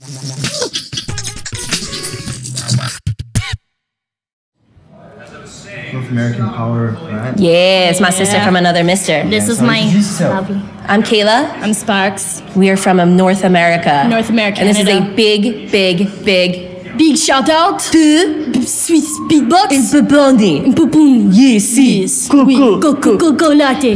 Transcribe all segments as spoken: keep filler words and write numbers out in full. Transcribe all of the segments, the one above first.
North American power, right? Yes, my yeah. sister from another mister. This yeah, is so my hobby. I'm Kayla. I'm Sparks. We are from um, North America. North America. And this is a big, big, big, big shout out to Swissbeatbox in Pupundi. In Pupundi. Yes, yes. Go, go, go, go, go, go, latte.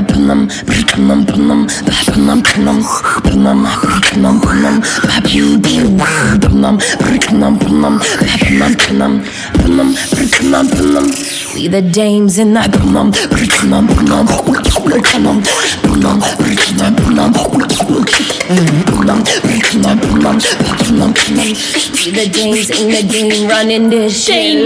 We the dames in that. We the dames in the game running this shit.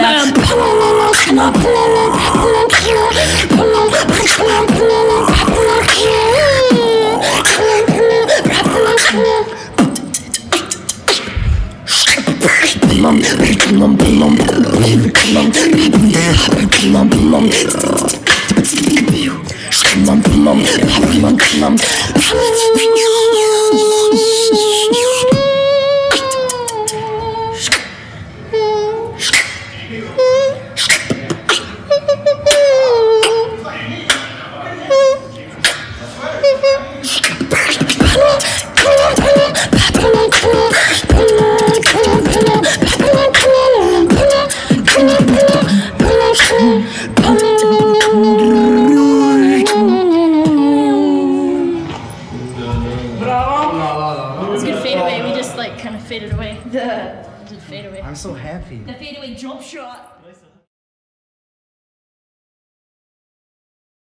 Faded away. The did fade away. I'm so happy. The fade away drop shot.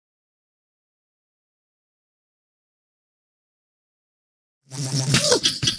Nice.